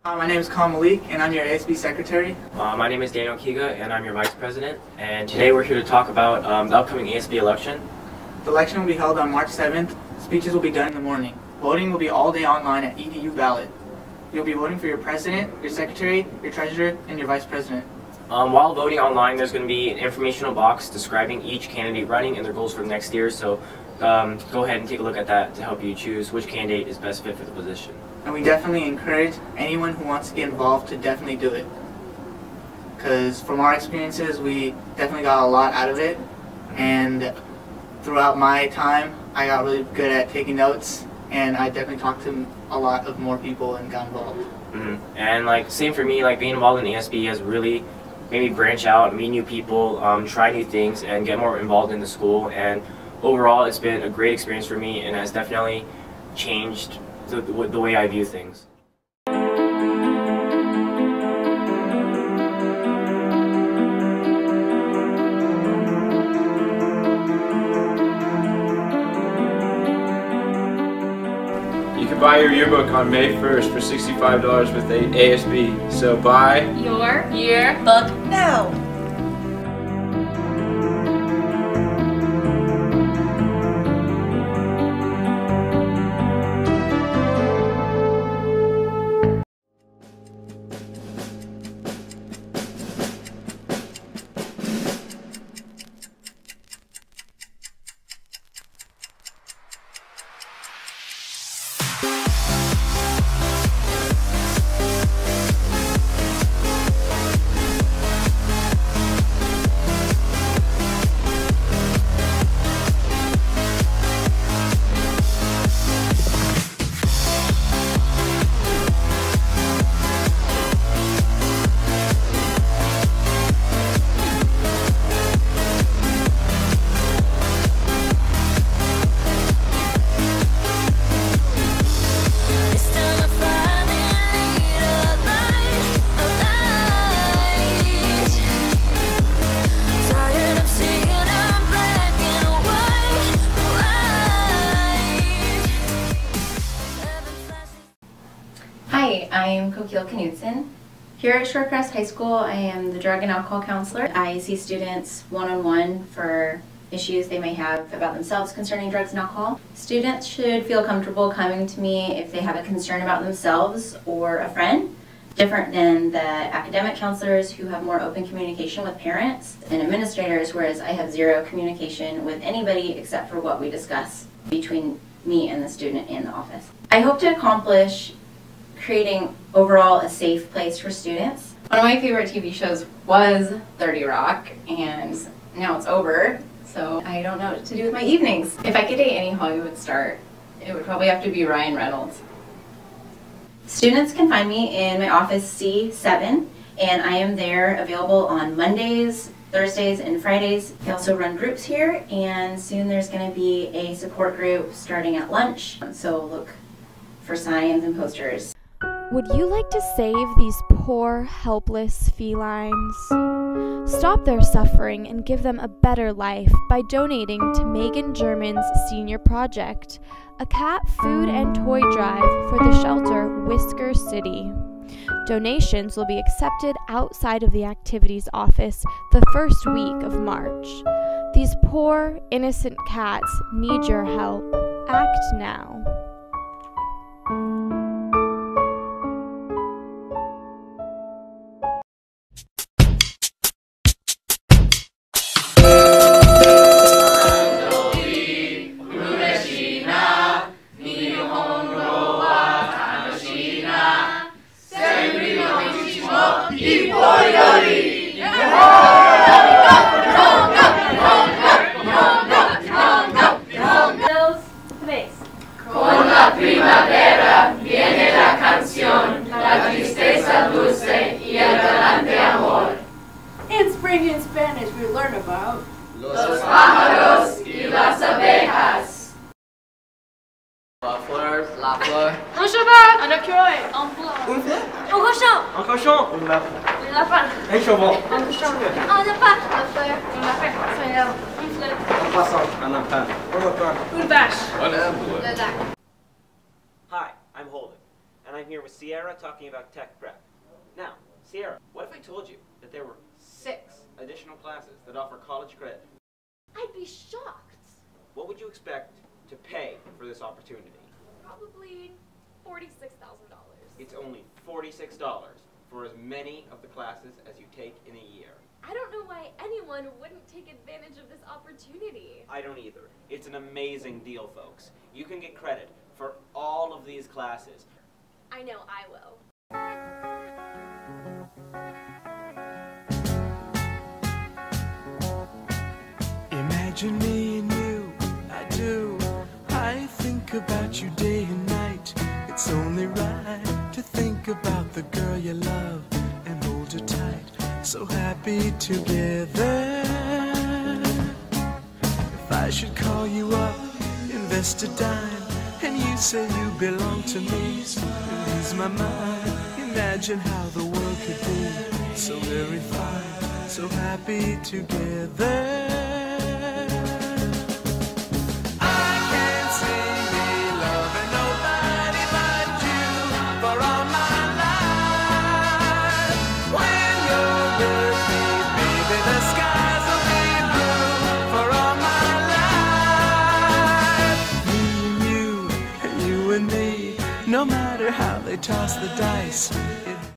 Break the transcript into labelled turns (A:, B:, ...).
A: My name is Khan Malik, and I'm your ASB Secretary.
B: My name is Daniel Kiga, and I'm your Vice President. And today we're here to talk about the upcoming ASB election.
A: The election will be held on March 7th. Speeches will be done in the morning. Voting will be all day online at EDU Ballot. You'll be voting for your President, your Secretary, your Treasurer, and your Vice President.
B: While voting online, there's going to be an informational box describing each candidate running and their goals for next year. So go ahead and take a look at that to help you choose which candidate is best fit for the position.
A: And we definitely encourage anyone who wants to get involved to definitely do it. Because from our experiences, we definitely got a lot out of it. And throughout my time, I got really good at taking notes. And I definitely talked to a lot of more people and got involved.
B: And same for me, being involved in the ASB has really made me branch out, meet new people, try new things, and get more involved in the school. And overall, it's been a great experience for me and has definitely changed the way I view things.
C: You can buy your yearbook on May 1st for $65 with ASB. So buy
D: your yearbook now.
E: Hi, I am Kokil Knudsen. Here at Shorecrest High School, I am the drug and alcohol counselor. I see students one-on-one for issues they may have about themselves concerning drugs and alcohol. Students should feel comfortable coming to me if they have a concern about themselves or a friend, different than the academic counselors who have more open communication with parents and administrators, whereas I have zero communication with anybody except for what we discuss between me and the student in the office. I hope to accomplish creating overall a safe place for students. One of my favorite TV shows was 30 Rock, and now it's over, so I don't know what to do with my evenings. If I could date any Hollywood star, it would probably have to be Ryan Reynolds. Students can find me in my office C7, and I am there available on Mondays, Thursdays, and Fridays. I also run groups here, and soon there's going to be a support group starting at lunch, so look for signs and posters.
F: Would you like to save these poor, helpless felines? Stop their suffering and give them a better life by donating to Megan German's senior project, a cat food and toy drive for the shelter Whisker City. Donations will be accepted outside of the activities office the first week of March. These poor, innocent cats need your help. Act now.
D: Con la primavera viene la canción, la tristeza dulce y el galante amor.
G: In spring in Spanish we learn about
D: los pájaros y las abejas.
C: La fleur, la fleur.
G: un cheval, un écureuil, un blanc,
A: Un fleur?
G: un cochon,
A: Un cochon? Un lapin.
G: un lapin,
A: Un cheval.
G: un cochon, un lapin, un fleur, un lapin, un fleur,
A: Un poisson.
C: Un lapin.
A: Un lapin.
G: une vache,
C: Un ambre.
G: le lac.
H: Hi, I'm Holden, and I'm I'm here with Sierra talking about tech prep. Now, Sierra, what if I told you that there were 6 additional classes that offer college credit?
G: I'd be shocked.
H: What would you expect to pay for this opportunity?
G: Probably $46,000.
H: It's only $46 for as many of the classes as you take in a year.
G: I don't know why anyone wouldn't take advantage of this opportunity.
H: I don't either. It's an amazing deal, folks. You can get credit for all of these classes.
G: I know I will.
I: Imagine me and you, I do. I think about you day and night. It's only right to think about the girl you love and hold her tight. So happy together. If I should call you up, invest a dime, and you say you belong to me, ease my mind. Imagine how the world could be so very fine, so happy together. No matter how they toss the dice,